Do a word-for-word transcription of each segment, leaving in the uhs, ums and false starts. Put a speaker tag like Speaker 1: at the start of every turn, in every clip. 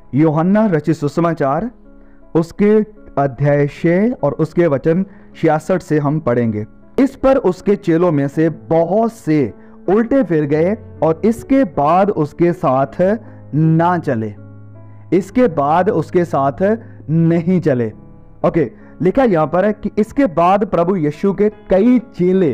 Speaker 1: यूहन्ना रचित सुसमाचार उसके अध्याय छह और उसके वचन छियासठ से हम पढ़ेंगे। इस पर उसके चेलों में से बहुत से उल्टे फिर गए और इसके बाद उसके साथ ना चले, इसके बाद उसके साथ नहीं चले। ओके, लिखा यहां पर है कि इसके बाद प्रभु यीशु के कई चेले,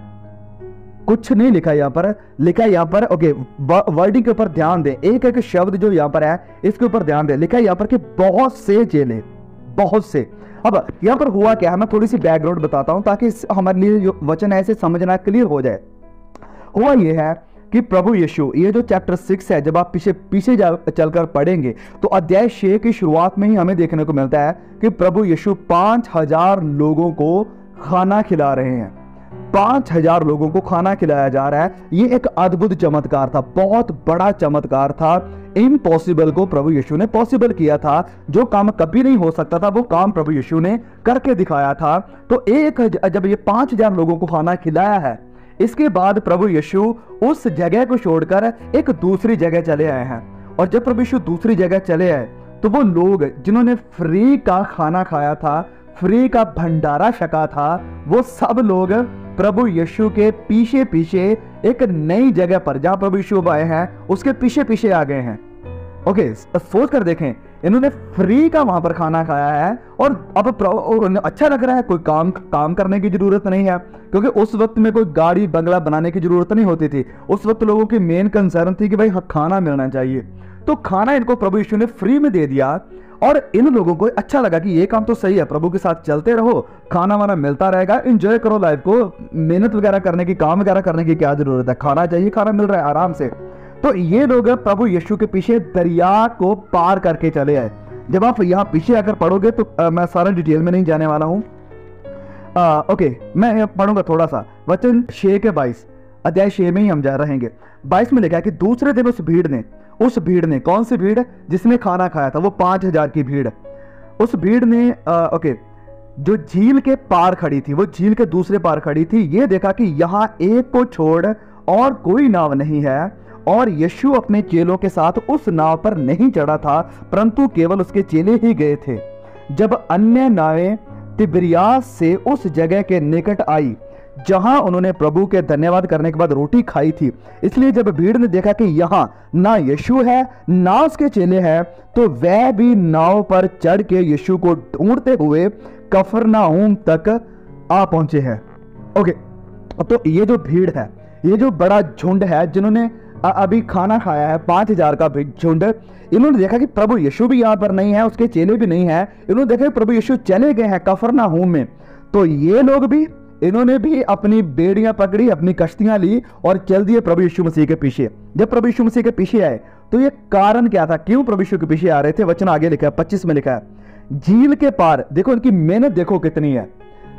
Speaker 1: कुछ नहीं लिखा यहां पर, लिखा यहां पर, ओके वर्डिंग के ऊपर ध्यान दें, एक एक शब्द जो यहां पर है इसके ऊपर ध्यान दें। लिखा यहां पर कि बहुत से चेले, बहुत से। अब यहां पर हुआ क्या है, मैं थोड़ी सी बैकग्राउंड बताता हूं ताकि हमारे लिए जो वचन है इसे समझना क्लियर हो जाए। हुआ यह है कि प्रभु यीशु, ये जो चैप्टर सिक्स है, जब आप पीछे पीछे चलकर पढ़ेंगे तो अध्याय छह की शुरुआत में ही हमें देखने को मिलता है कि प्रभु यीशु पांच हजार लोगों को खाना खिला रहे हैं। पांच हजार लोगों को खाना खिलाया जा रहा है। ये एक अद्भुत चमत्कार था, बहुत बड़ा चमत्कार था। इम्पॉसिबल को प्रभु यीशु ने पॉसिबल किया था। जो काम कभी नहीं हो सकता था वो काम प्रभु यीशु ने करके दिखाया था। तो एक जब ये पांच हजार लोगों को खाना खिलाया है, इसके बाद प्रभु यीशु उस जगह को छोड़कर एक दूसरी जगह चले आए हैं। और जब प्रभु यीशु दूसरी जगह चले आए तो वो लोग जिन्होंने फ्री का खाना खाया था, फ्री का भंडारा छका था, वो सब लोग प्रभु यीशु के पीछे पीछे एक नई जगह पर, जहां प्रभु यीशु आए हैं उसके पीछे पीछे आ गए हैं। ओके, सोच कर देखें, इन्होंने फ्री का वहां पर खाना खाया है और अब और अच्छा लग रहा है। कोई काम काम करने की जरूरत नहीं है, क्योंकि उस वक्त में कोई गाड़ी बंगला बनाने की जरूरत नहीं होती थी। उस वक्त लोगों की मेन कंसर्न थी कि भाई खाना मिलना चाहिए। तो खाना इनको प्रभु यीशु ने फ्री में दे दिया और इन लोगों को अच्छा लगा कि ये काम तो सही है, प्रभु के साथ चलते रहो, खाना वाना मिलता रहेगा, एंजॉय करो लाइफ को, मेहनत वगैरह करने की, काम वगैरह करने की क्या जरूरत है, खाना चाहिए, खाना मिल रहा है आराम से। तो ये लोग प्रभु यीशु के पीछे दरिया को पार करके चले आए। जब आप यहाँ पीछे आकर पढ़ोगे तो आ, मैं सारा डिटेल में नहीं जाने वाला हूँ। ओके, मैं पढ़ूंगा थोड़ा सा। वचन छह के बाईस, अध्याय छह में ही हम जा रहेंगे। बाईस में लिखा है कि दूसरे दिन उस भीड़ ने, उस भीड़ ने, कौन सी भीड़? जिसने खाना खाया था, वो पांच हजार की भीड़। उस भीड़ ने आ, ओके जो झील के पार खड़ी थी, वो झील के दूसरे पार खड़ी थी, ये देखा कि यहाँ एक को छोड़ और कोई नाव नहीं है और यीशु अपने चेलों के साथ उस नाव पर नहीं चढ़ा था, परंतु केवल उसके चेले ही गए थे। जब अन्य नावें तिबिरियास से उस जगह के निकट आई जहां उन्होंने प्रभु के धन्यवाद करने के बाद रोटी खाई थी, इसलिए जब भीड़ ने देखा कि यहाँ ना यीशु है ना उसके चेले हैं, तो वह भी नाव पर चढ़ के यीशु को ढूंढते हुए कफरनाहूम तक आ पहुंचे हैं। ओके, तो ये जो भीड़ है, ये जो बड़ा झुंड है जिन्होंने अभी खाना खाया है, पांच हजार का झुंड, इन्होंने देखा कि प्रभु यीशु भी यहाँ पर नहीं है, उसके चेले भी नहीं है। इन्होंने देखा कि प्रभु यीशु चले गए हैं कफरनाहूम में। तो ये लोग भी, इन्होंने भी अपनी बेड़ियां पकड़ी, अपनी कश्तियां ली और चल दिए प्रभु यीशु मसीह के पीछे। जब प्रभु यीशु मसीह के पीछे आए तो ये कारण क्या था, क्यों प्रभु यीशु के पीछे आ रहे थे? वचन आगे लिखा है, पच्चीस में लिखा है, झील के पार, देखो इनकी मेहनत देखो कितनी है।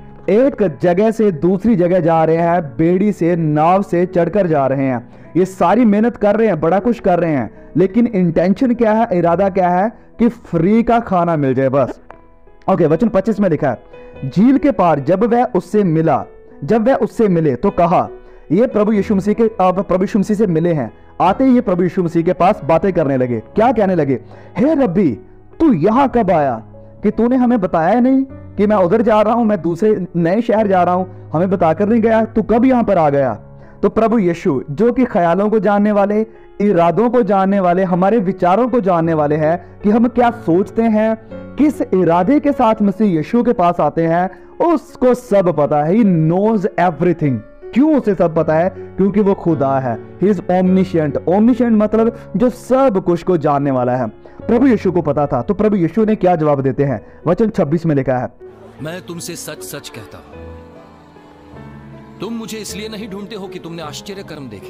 Speaker 1: एक जगह से दूसरी जगह जा रहे हैं, बेड़ी से, नाव से चढ़कर जा रहे हैं। ये सारी मेहनत कर रहे हैं, बड़ा कुछ कर रहे हैं, लेकिन इंटेंशन क्या है, इरादा क्या है कि फ्री का खाना मिल जाए बस। ओके, वचन पच्चीस में लिखा है, झील के पार जब वह उससे मिला, जब वह उससे मिले तो कहा, ये प्रभु यीशु मसीह के प्रभु यीशु मसीह से मिले हैं। आते ही ये प्रभु यीशु मसीह के पास बातें करने लगे। क्या कहने लगे? हे रब्बी, तू यहाँ कब आया कि तूने हमें बताया नहीं कि मैं उधर जा रहा हूं, मैं दूसरे नए शहर जा रहा हूं, हमें बताकर नहीं गया, तू कब यहां पर आ गया? तो प्रभु यीशु, जो कि ख्यालों को जानने वाले, इरादों को जानने वाले, हमारे विचारों को जानने वाले हैं कि हम क्या सोचते हैं, किस इरादे के साथ मसीह यीशु के पास आते हैं, उसको सब पता है। He knows everything। क्यों उसे सब पता है? क्योंकि वो खुदा है। He is omniscient। Omniscient मतलब जो सब कुछ को जानने वाला है। प्रभु यीशु को पता था। तो प्रभु यीशु ने क्या जवाब देते हैं? वचन छब्बीस में लिखा है,
Speaker 2: मैं तुमसे सच सच कहता हूं, तुम मुझे इसलिए नहीं ढूंढते हो कि तुमने आश्चर्य कर्म देखे,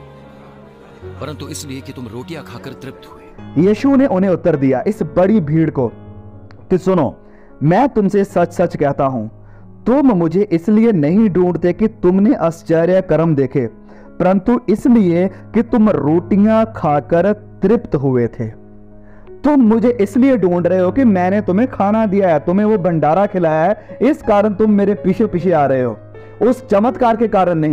Speaker 2: परंतु इसलिए कि तुम रोटियां खाकर तृप्त हुए।
Speaker 1: यीशु ने उन्हें उत्तर दिया, इस बड़ी भीड़ को, कि सुनो, मैं तुमसे सच सच कहता हूं, तुम मुझे इसलिए नहीं ढूंढते कि तुमने आश्चर्य कर्म देखे, परंतु इसलिए कि तुम रोटियां खाकर तृप्त हुए थे। तुम मुझे इसलिए ढूंढ रहे हो कि मैंने तुम्हें खाना दिया है, तुम्हें वो भंडारा खिलाया है, इस कारण तुम मेरे पीछे पीछे आ रहे हो। उस चमत्कार के कारण नहीं,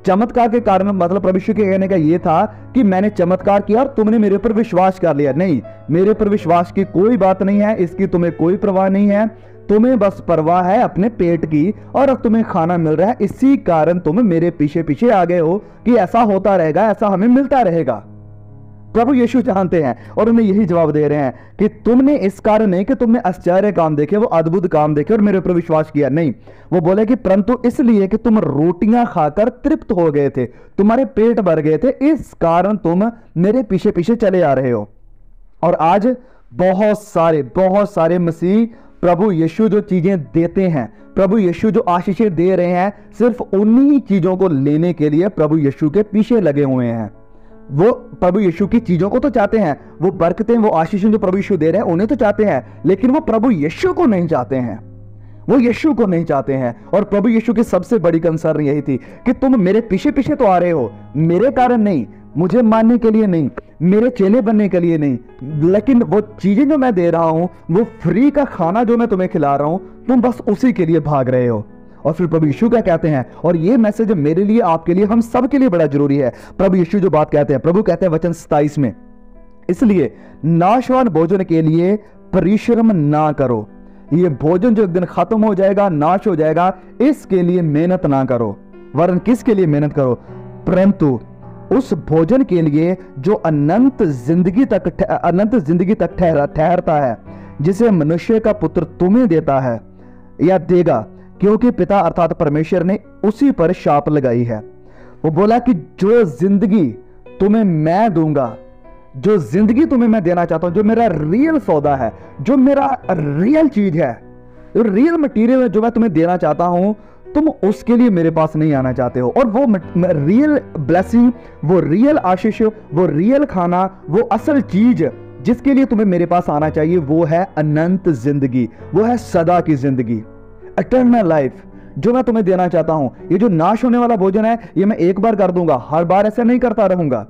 Speaker 1: चमत्कार के कारण, मतलब प्रभु यीशु के कहने का ये था कि मैंने चमत्कार किया और तुमने मेरे ऊपर विश्वास कर लिया। नहीं, मेरे ऊपर विश्वास की कोई बात नहीं है, इसकी तुम्हें कोई परवाह नहीं है। तुम्हें बस परवाह है अपने पेट की, और अब तुम्हें खाना मिल रहा है, इसी कारण तुम मेरे पीछे पीछे आ गए हो कि ऐसा होता रहेगा, ऐसा हमें मिलता रहेगा। प्रभु यीशु जानते हैं और उन्हें यही जवाब दे रहे हैं कि तुमने इस कारण नहीं कि तुमने आश्चर्य काम देखे, वो अद्भुत काम देखे और मेरे ऊपर विश्वास किया, नहीं। वो बोले कि परंतु इसलिए कि तुम रोटियां खाकर तृप्त हो गए थे, तुम्हारे पेट भर गए थे, इस कारण तुम मेरे पीछे पीछे चले आ रहे हो। और आज बहुत सारे बहुत सारे मसीह प्रभु यीशु जो चीजें देते हैं, प्रभु यीशु जो आशीषें दे रहे हैं, सिर्फ उन्हीं चीजों को लेने के लिए प्रभु यीशु के पीछे लगे हुए हैं। वो प्रभु यीशु की चीजों को तो चाहते हैं, वो बरकतें, वो आशीषें जो प्रभु यीशु दे रहे हैं उन्हें तो चाहते हैं, लेकिन वो प्रभु यीशु को नहीं चाहते हैं, वो यीशु को नहीं चाहते हैं। और प्रभु यीशु की सबसे बड़ी कंसर्न यही थी कि तुम मेरे पीछे पीछे तो आ रहे हो, मेरे कारण नहीं, मुझे मानने के लिए नहीं, मेरे चेले बनने के लिए नहीं, लेकिन वो चीजें जो मैं दे रहा हूं, वो फ्री का खाना जो मैं तुम्हें खिला रहा हूं, तुम बस उसी के लिए भाग रहे हो। और फिर प्रभु यीशु क्या कहते हैं, और ये मैसेज मेरे लिए, आपके लिए, हम सब के लिए बड़ा जरूरी है। प्रभु यीशु जो बात कहते हैं, प्रभु कहते हैं वचन सताईस में, इसलिए नाशवान भोजन के लिए परिश्रम ना करो। ये भोजन जो एक दिन खत्म हो जाएगा, नाश हो जाएगा, इसके लिए मेहनत ना करो। वरन किसके लिए मेहनत करो, परंतु उस भोजन के लिए जो अनंत जिंदगी तक अनंत जिंदगी तक ठहरा ठहरता है, जिसे मनुष्य का पुत्र तुम्हें देता है या देगा, क्योंकि पिता अर्थात परमेश्वर ने उसी पर शाप लगाई है। वो बोला कि जो जिंदगी तुम्हें मैं दूंगा, जो जिंदगी तुम्हें मैं देना चाहता हूं, जो मेरा रियल सौदा है, जो मेरा रियल चीज है, रियल मटीरियल है, जो मैं तुम्हें देना चाहता हूं, तुम उसके लिए मेरे पास नहीं आना चाहते हो। और वो रियल ब्लेसिंग, वो रियल आशीष, वो रियल खाना, वो असल चीज जिसके लिए तुम्हें मेरे पास आना चाहिए, वो है अनंत जिंदगी, वो है सदा की जिंदगी, इटर्नल लाइफ, जो मैं तुम्हें देना चाहता हूं। ये जो नाश होने वाला भोजन है, ये मैं एक बार कर दूंगा, हर बार ऐसा नहीं करता रहूंगा,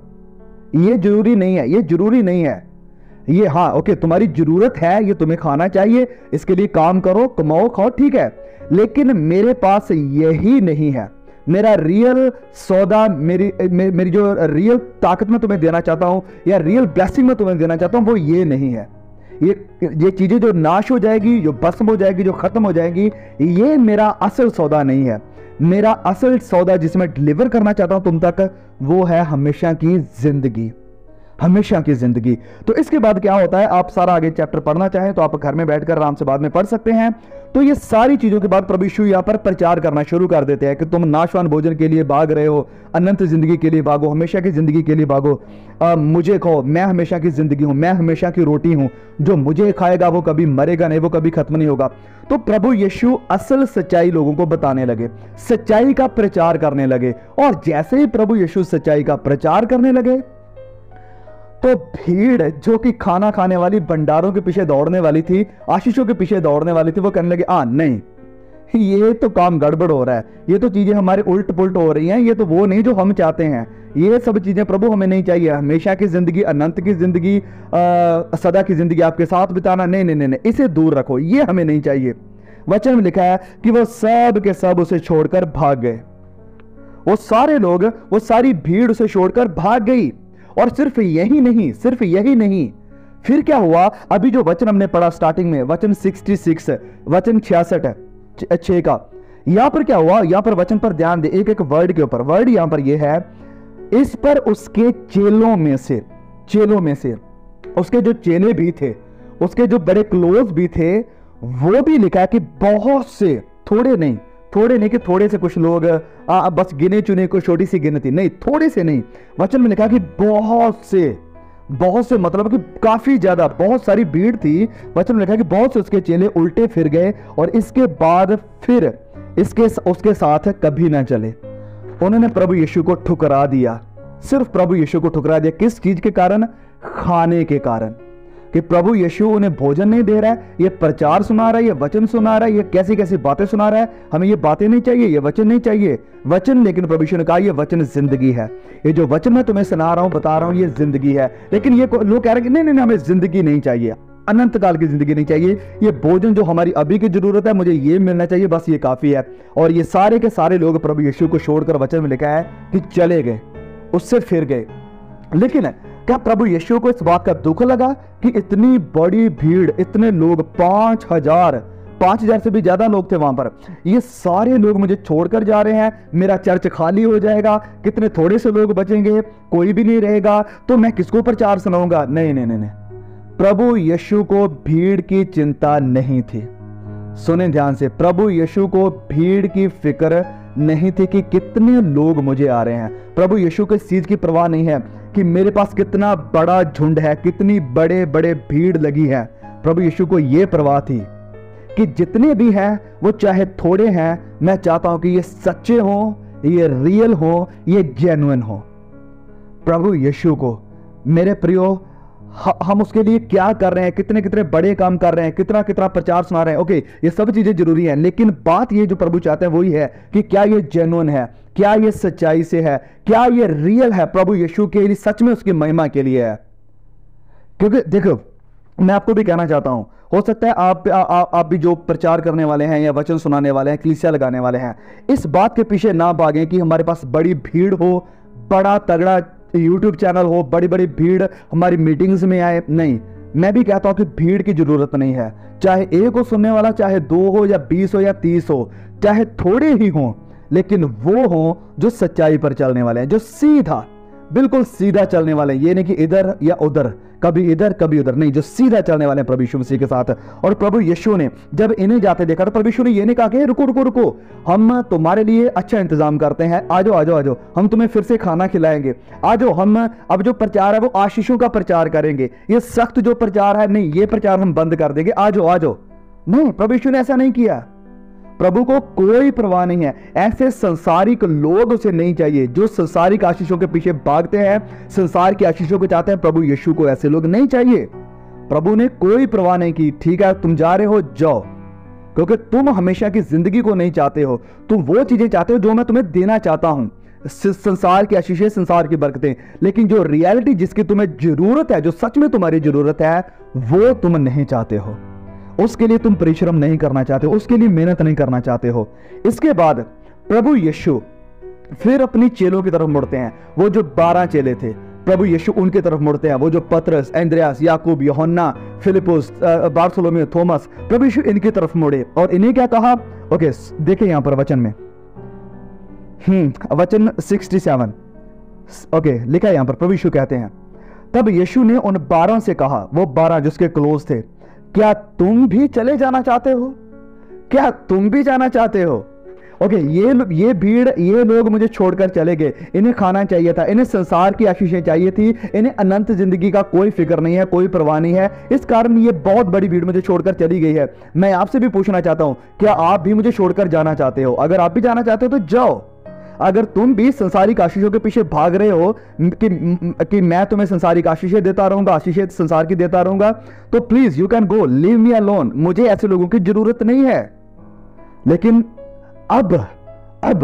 Speaker 1: ये जरूरी नहीं है, ये जरूरी नहीं है। ये हाँ ओके, तुम्हारी जरूरत है, ये तुम्हें खाना चाहिए, इसके लिए काम करो, कमाओ, खाओ, ठीक है, लेकिन मेरे पास यही नहीं है। मेरा रियल सौदा, मेरी मे, मेरी जो रियल ताकत मैं तुम्हें देना चाहता हूं, या रियल ब्लेसिंग मैं तुम्हें देना चाहता हूं, वो ये नहीं है। ये ये चीजें जो नाश हो जाएगी, जो भस्म हो जाएगी, जो खत्म हो जाएगी, ये मेरा असल सौदा नहीं है। मेरा असल सौदा जिसे मैं डिलीवर करना चाहता हूं तुम तक, वो है हमेशा की जिंदगी, हमेशा की जिंदगी। तो इसके बाद क्या होता है, आप सारा आगे चैप्टर पढ़ना चाहें तो आप घर में बैठकर आराम से बाद में पढ़ सकते हैं। तो ये सारी चीजों के बाद प्रभु यीशु यहाँ पर प्रचार करना शुरू कर देते हैं कि तुम नाशवान भोजन के लिए भाग रहे हो, अनंत जिंदगी के लिए भागो, हमेशा की जिंदगी के लिए भागो। आ, मुझे कहो, मैं हमेशा की जिंदगी हूं, मैं हमेशा की रोटी हूं, जो मुझे खाएगा वो कभी मरेगा नहीं, वो कभी खत्म नहीं होगा। तो प्रभु यीशु असल सच्चाई लोगों को बताने लगे, सच्चाई का प्रचार करने लगे। और जैसे ही प्रभु यीशु सच्चाई का प्रचार करने लगे, तो भीड़ जो कि खाना खाने वाली, भंडारों के पीछे दौड़ने वाली थी, आशीषों के पीछे दौड़ने वाली थी, वो कहने लगे आ नहीं, ये तो काम गड़बड़ हो रहा है, ये तो चीजें हमारे उल्ट पुल्ट हो रही हैं, ये तो वो नहीं जो हम चाहते हैं, ये सब चीजें प्रभु हमें नहीं चाहिए। हमेशा की जिंदगी, अनंत की जिंदगी, सदा की जिंदगी आपके साथ बिताना, नहीं नहीं नहीं, इसे दूर रखो, ये हमें नहीं चाहिए। वचन में लिखा है कि वो सब के सब उसे छोड़कर भाग गए। वो सारे लोग, वो सारी भीड़ उसे छोड़कर भाग गई। और सिर्फ यही नहीं, सिर्फ यही नहीं, फिर क्या हुआ, अभी जो वचन हमने पढ़ा स्टार्टिंग में, वचन छियासठ, वचन छियासठ छह का, यहां पर क्या हुआ, यहां पर वचन पर ध्यान दे, एक एक वर्ड के ऊपर। वर्ड यहां पर यह है, इस पर उसके चेलों में से, चेलों में से उसके जो चेले भी थे, उसके जो बड़े क्लोज भी थे, वो भी लिखा है कि बहुत से, थोड़े नहीं, थोड़े नहीं कि थोड़े से कुछ लोग आ, बस गिने चुने को छोटी सी गिनती नहीं, थोड़े से नहीं, वचन में लिखा कि बहुत से, बहुत से मतलब कि काफी ज्यादा, बहुत सारी भीड़ थी। वचन में लिखा कि बहुत से उसके चेले उल्टे फिर गए और इसके बाद फिर इसके उसके साथ कभी ना चले। उन्होंने प्रभु यीशु को ठुकरा दिया, सिर्फ प्रभु यीशु को ठुकरा दिया। किस चीज के कारण, खाने के कारण, कि प्रभु यीशु उन्हें भोजन नहीं दे रहा है, ये प्रचार सुना रहा है, ये वचन सुना रहा है, ये कैसी कैसी बातें सुना रहा है, हमें ये बातें नहीं चाहिए, ये वचन नहीं चाहिए, वचन। लेकिन प्रभु यीशु ने कहा ये वचन जिंदगी है, ये जो वचन मैं तुम्हें सुना रहा हूं, बता रहा हूं, ये जिंदगी है। लेकिन ये लोग कह रहे हैं कि नहीं नहीं हमें जिंदगी नहीं चाहिए, अनंत काल की जिंदगी नहीं चाहिए। ये भोजन जो हमारी अभी की जरूरत है, मुझे ये मिलना चाहिए, बस ये काफी है। और ये सारे के सारे लोग प्रभु यीशु को छोड़कर, वचन में लिखा है कि चले गए, उससे फिर गए। लेकिन क्या प्रभु यीशु को इस बात का दुख लगा कि इतनी बड़ी भीड़, इतने लोग, पांच हजार पांच हजार से भी ज्यादा लोग थे वहां पर, ये सारे लोग मुझे छोड़कर जा रहे हैं, मेरा चर्च खाली हो जाएगा, कितने थोड़े से लोग बचेंगे, कोई भी नहीं रहेगा, तो मैं किसको प्रचार सुनाऊंगा? नहीं नहीं नहीं नहीं, प्रभु यीशु को भीड़ की चिंता नहीं थी। सुने ध्यान से, प्रभु यीशु को भीड़ की फिक्र नहीं थी कि कितने लोग मुझे आ रहे हैं। प्रभु यीशु को इस चीज की परवाह नहीं है कि मेरे पास कितना बड़ा झुंड है, कितनी बड़े बड़े भीड़ लगी है। प्रभु यीशु को यह परवाह थी कि जितने भी हैं वो चाहे थोड़े हैं, मैं चाहता हूं कि ये सच्चे हों, ये रियल हों, ये जेन्युइन हो। प्रभु यीशु को, मेरे प्रियो, हम उसके लिए क्या कर रहे हैं, कितने कितने बड़े काम कर रहे हैं, कितना कितना प्रचार सुना रहे हैं, ओके, ये सब चीजें जरूरी हैं, लेकिन बात ये जो प्रभु चाहते हैं वही है कि क्या ये जेन्युइन है, क्या ये सच्चाई से है, क्या ये रियल है, प्रभु यीशु के लिए, सच में उसकी महिमा के लिए है। क्योंकि देखो, मैं आपको भी कहना चाहता हूं, हो सकता है आप आ, आ, आप भी जो प्रचार करने वाले हैं या वचन सुनाने वाले हैं, कलीसिया लगाने वाले हैं, इस बात के पीछे ना भागें कि हमारे पास बड़ी भीड़ हो, बड़ा तगड़ा यूट्यूब चैनल हो, बड़ी बड़ी भीड़ हमारी मीटिंग्स में आए। नहीं, मैं भी कहता हूं कि भीड़ की जरूरत नहीं है। चाहे एक हो सुनने वाला, चाहे दो हो या बीस हो या तीस हो, चाहे थोड़े ही हो, लेकिन वो हो जो सच्चाई पर चलने वाले हैं, जो सीधा, बिल्कुल सीधा चलने वाले हैं। ये नहीं कि इधर या उधर, कभी इधर कभी उधर, नहीं, जो सीधा चलने वाले हैं प्रभु यीशु मसीह के साथ। और प्रभु यीशु ने जब इन्हें जाते देखा तो प्रभु यीशु ने ये नहीं कहा कि रुको रुको रुको, हम तुम्हारे लिए अच्छा इंतजाम करते हैं, आ जाओ आ जाओ आ जाओ, हम तुम्हें फिर से खाना खिलाएंगे, आ जाओ, हम अब जो प्रचार है वो आशीषों का प्रचार करेंगे, ये सख्त जो प्रचार है, नहीं, ये प्रचार हम बंद कर देंगे, आ जाओ आ जाओ। नहीं, प्रभु यीशु ने ऐसा नहीं किया। प्रभु को कोई परवाह नहीं है, ऐसे संसारिक लोग उसे नहीं चाहिए जो संसारिक आशीषों के पीछे भागते हैं, संसार की आशीषों को चाहते हैं। प्रभु यीशु को ऐसे लोग नहीं चाहिए। प्रभु ने कोई परवाह नहीं की, ठीक है तुम जा रहे हो, जाओ, क्योंकि तुम हमेशा की जिंदगी को नहीं चाहते हो, तुम वो चीजें चाहते हो जो मैं तुम्हें देना चाहता हूं, संसार की आशीषें, संसार की बरकतें, लेकिन जो रियलिटी जिसकी तुम्हें जरूरत है, जो सच में तुम्हारी जरूरत है, वो तुम नहीं चाहते हो, उसके लिए तुम परिश्रम नहीं करना चाहते हो, उसके लिए मेहनत नहीं करना चाहते हो। इसके बाद प्रभु यीशु फिर अपनी चेलों की तरफ मुड़ते हैं। वो जो बारह चेले थे, प्रभु यीशु उनकी तरफ मुड़ते हैं। वो जो पतरस, एंद्रियास, याकूब, यूहन्ना, फिलिपुस, बारथोलोमेव, थॉमस, प्रभु यीशु इनकी तरफ मुड़े और इन्हें क्या कहा? ओके, देखिए यहां पर वचन में, हम्म वचन सड़सठ, ओके, लिखा है यहां पर, प्रभु यीशु कहते हैं, तब यीशु ने उन बारह से कहा, वो बारह जिसके क्लोज थे, क्या तुम भी चले जाना चाहते हो? क्या तुम भी जाना चाहते हो? ओके, ये ये भीड़, ये लोग मुझे छोड़कर चले गए, इन्हें खाना चाहिए था, इन्हें संसार की आशीषें चाहिए थी, इन्हें अनंत जिंदगी का कोई फिक्र नहीं है, कोई परवाह नहीं है, इस कारण ये बहुत बड़ी भीड़ मुझे छोड़कर चली गई है। मैं आपसे भी पूछना चाहता हूं, क्या आप भी मुझे छोड़कर जाना चाहते हो? अगर आप भी जाना चाहते हो तो जाओ। अगर तुम भी संसारिक आशीषों के पीछे भाग रहे हो कि, कि मैं तुम्हें संसारिक आशीषें देता रहूंगा, आशीषें संसार की देता रहूंगा, तो please you can go, leave me alone, मुझे ऐसे लोगों की जरूरत नहीं है। लेकिन अब अब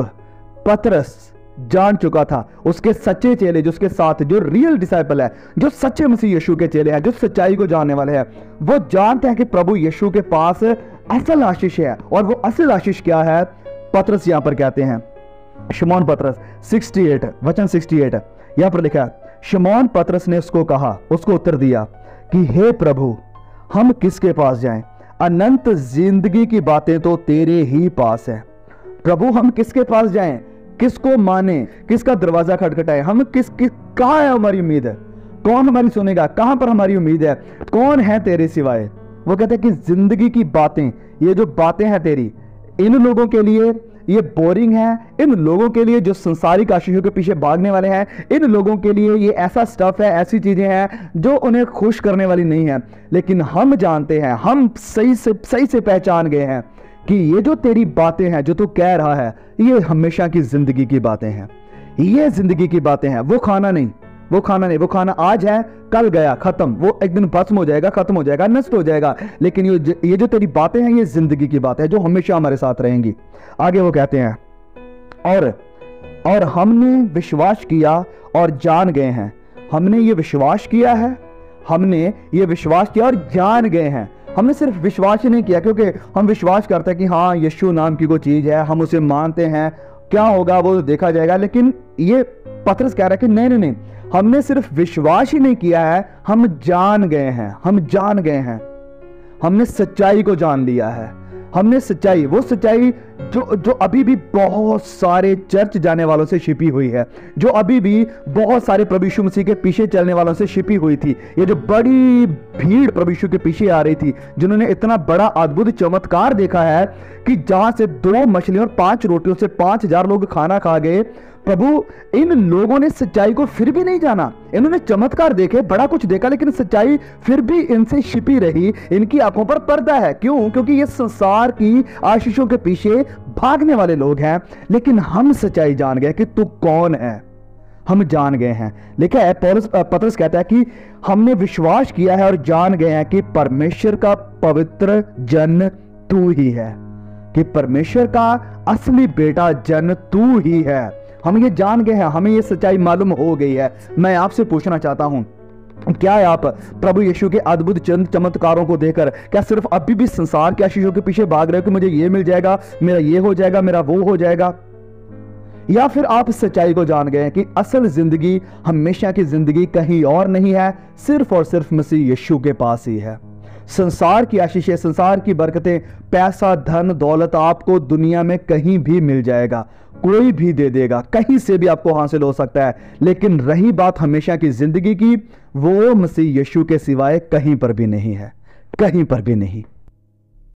Speaker 1: पतरस जान चुका था, उसके सच्चे चेले, जो उसके साथ, जो रियल डिसाइपल है, जो सच्चे मसीह यीशु के चेले हैं, जो सच्चाई को जानने वाले हैं, वो जानते हैं कि प्रभु यीशु के पास असल आशीष है। और वो असल आशीष क्या है? पतरस यहां पर कहते हैं, शमौन पतरस अड़सठ, वचन अड़सठ यहां पर लिखा है, शमौन पतरस ने उसको कहा, उसको उत्तर दिया कि हे प्रभु, हम किसके पास जाएं? अनंत जिंदगी की बातें तो तेरे ही पास है। प्रभु, हम किसके पास जाएं? किसको माने? किसका दरवाजा खटखटाए? हम किस किस कहां है हमारी उम्मीद है? कौन हमारी सुनेगा? कहां पर हमारी उम्मीद है? कौन है तेरे सिवाय? वो कहते हैं कि जिंदगी की बातें, ये जो बातें हैं तेरी, इन लोगों के लिए ये बोरिंग है, इन लोगों के लिए जो संसारिक आशीषों के पीछे भागने वाले हैं, इन लोगों के लिए ये ऐसा स्टफ है, ऐसी चीजें हैं जो उन्हें खुश करने वाली नहीं है। लेकिन हम जानते हैं, हम सही से सही से पहचान गए हैं कि ये जो तेरी बातें हैं, जो तू कह रहा है, ये हमेशा की जिंदगी की बातें हैं, ये जिंदगी की बातें हैं। वो खाना नहीं, वो खाना नहीं, वो खाना आज है, कल गया, खत्म, वो एक दिन भस्म हो जाएगा, खत्म हो जाएगा, नष्ट हो जाएगा। लेकिन ये ये जो तेरी बातें हैं, ये जिंदगी की बातें हैं जो हमेशा हमारे साथ रहेंगी। आगे वो कहते हैं, और और हमने विश्वास किया और जान गए हैं। हमने ये विश्वास किया है, हमने ये विश्वास किया और जान गए हैं। हमने सिर्फ विश्वास ही नहीं किया, क्योंकि हम विश्वास करते हैं कि हाँ यीशु नाम की कोई चीज है, हम उसे मानते हैं, क्या होगा वो देखा जाएगा। लेकिन ये पतरस कह रहा है कि नहीं नहीं नहीं, हमने सिर्फ विश्वास ही नहीं किया है, हम जान गए हैं, हम जान गए हैं, हमने सच्चाई को जान लिया है। हमने सच्चाई, वो सच्चाई जो जो अभी भी बहुत सारे चर्च जाने वालों से छिपी हुई है, जो अभी भी बहुत सारे प्रभु यीशु मसीह के पीछे चलने वालों से छिपी हुई थी। ये जो बड़ी भीड़ प्रभु यीशु के पीछे आ रही थी, जिन्होंने इतना बड़ा अद्भुत चमत्कार देखा है कि जहां से दो मछलियों और पांच रोटियों से पांच हजार लोग खाना खा गए, प्रभु इन लोगों ने सच्चाई को फिर भी नहीं जाना। इन्होंने चमत्कार देखे, बड़ा कुछ देखा, लेकिन सच्चाई फिर भी इनसे छिपी रही, इनकी आंखों पर पर्दा है। क्यों? क्योंकि ये संसार की आशीषों के पीछे भागने वाले लोग हैं। लेकिन हम सच्चाई जान गए कि तू कौन है, हम जान गए हैं। लिखा है, पौलुस पतरस कहता है कि हमने विश्वास किया है और जान गए हैं कि परमेश्वर का पवित्र जन तू ही है, कि परमेश्वर का असली बेटा जन तू ही है। हम ये जान गए हैं, हमें ये सच्चाई मालूम हो गई है। मैं आपसे पूछना चाहता हूं, क्या आप प्रभु यीशु के अद्भुत चंद चमत्कारों को देखकर क्या सिर्फ अभी भी संसार के आशीषों के पीछे भाग रहे हो कि मुझे ये मिल जाएगा, मेरा ये हो जाएगा, मेरा वो हो जाएगा? या फिर आप सच्चाई को जान गए हैं कि असल जिंदगी, हमेशा की जिंदगी कहीं और नहीं है, सिर्फ और सिर्फ मसीह यीशु के पास ही है। संसार की आशीषें, संसार की बरकतें, पैसा, धन, दौलत आपको दुनिया में कहीं भी मिल जाएगा, कोई भी दे देगा, कहीं से भी आपको हासिल हो सकता है। लेकिन रही बात हमेशा की जिंदगी की, वो मसीह यीशु के सिवाय कहीं पर भी नहीं है, कहीं पर भी नहीं।